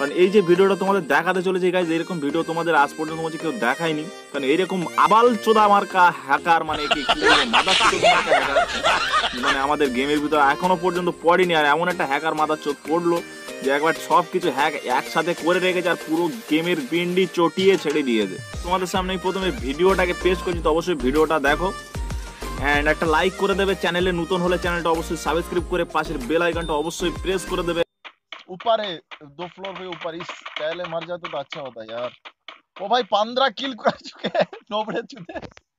কারণ এই যে ভিডিওটা তোমাদের দেখাতে চলেছে গাইজ, এরকম ভিডিও তোমাদের আজ পর্যন্ত মধ্যে কেউ দেখায়নি। কারণ এরকম আবাল চোদা মার্কা হ্যাকার মানে কি মাদার চোদ মার্কা হ্যাকার মানে আমাদের গেমের ভিতরে এখনো পর্যন্ত পড়েনি। আর এমন একটা হ্যাকার মাদার চোদ পড়লো যে একবার সবকিছু হ্যাক একসাথে করে রেখেছে আর পুরো গেমের পিন্ডি চটিয়ে ছেড়ে দিয়েছে। তোমাদের সামনে প্রথমে ভিডিওটাকে পেশ করছি, তো অবশ্যই ভিডিওটা দেখো এন্ড একটা লাইক করে দেবে। চ্যানেলে নতুন হলে চ্যানেলটা অবশ্যই সাবস্ক্রাইব করে পাশের বেল আইকনটা অবশ্যই প্রেস করে দেবে। ऊपर है 2 फ्लोर पे ऊपर, इस पहले मर जाते तो अच्छा होता यार। ओ भाई 15 किल कर चुके हैं नोबड़े चुदे।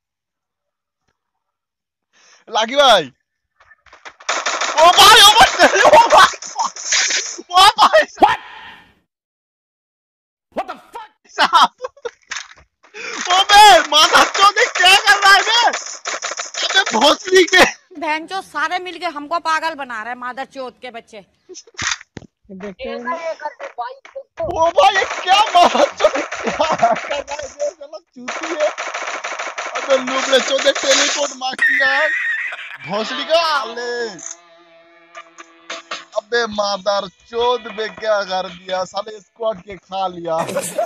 लागी भाई ओ भाई ओ भाई व्हाट द फक साहब। ओ बे माथा चोदे क्या कर रहा है बे? अबे भोसड़ी के बहनचोद सारे मिलके हमको पागल बना रहे हैं, मादर चोद के बच्चे। ओ भाई ये क्या माथा चोदे क्या कर रहा है ये साला चूती है। अबे नोबड़े चोदे टेलीपोर्ट मार किया भोसड़ी का आले। अबे मादर चोद में क्या कर दिया साले, स्क्वाड के खा लिया।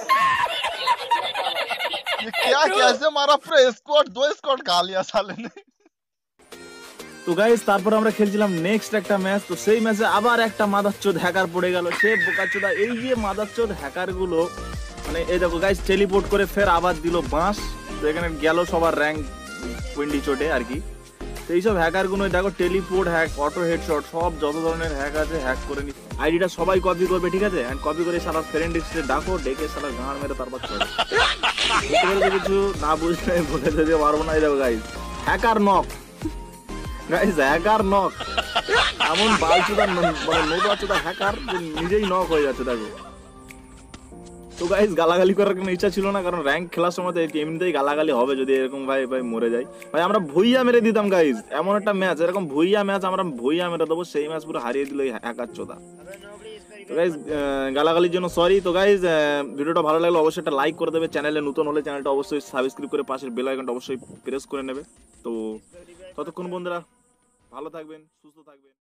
ये क्या कैसे मारा, पूरा स्क्वाड 2 स्क्वाड खा लिया साले ने। তো গাইস তারপর আমরা খেলছিলাম নেক্সট একটা ম্যাচ। তো সেই ম্যাচে আবার একটা মাদারচোদ হ্যাকার পড়ে গেল। সে বোকাচোদা এই যে মাদারচোদ হ্যাকার গুলো মানে এই দেখো গাইস টেলিপোর্ট করে ফের আবার দিল বাঁশ। তো এখানে গেল সবার র্যাঙ্ক 20 চোটে আর কি। তো এইসব হ্যাকার গুলো দেখো টেলিপোর্ট হ্যাক, অটো হেডশট সব যত ধরনের হ্যাক আছে হ্যাক করে নি। আইডিটা সবাই কপি করবে ঠিক আছে, এন্ড কপি করে সারা ফ্রেন্ড লিস্টে ডাকো, ডেকে সারা গাঁড় মেরে তারপর চলে। কিছু না বুঝলে বলে দিতে পারবো না। এই দেখো guys hacker knock, guys hacker knock এমন বালচুদা মানে নোবাচুদা হ্যাকার যে নিজেই নক হয়ে যাচ্ছে দেখো। তো গাইস গালাগালি করার কোনো ইচ্ছা ছিল না, কারণ র্যাঙ্ক খেলার সময় তো এমনিতেই গালাগালি হবে যদি এরকম ভাই মরে যায়। ভাই আমরা ভুইয়া মেরে দিতাম গাইস, এমন একটা ম্যাচ এরকম ভুইয়া ম্যাচ আমরা ভুইয়া মেরে দেবো, সেই ম্যাচ পুরো হারিয়ে দিল এই হ্যাকার চোদা। তো গাইস গালাগালির জন্য সরি। তো গাইস ভিডিওটা ভালো লাগলে অবশ্যই একটা লাইক করে দেবে। চ্যানেলে নতুন হলে চ্যানেলটা অবশ্যই সাবস্ক্রাইব করে পাশের বেল আইকনটা অবশ্যই প্রেস করে নেবে। তো ততক্ষণ বন্ধুরা ভালো থাকবেন, সুস্থ থাকবেন।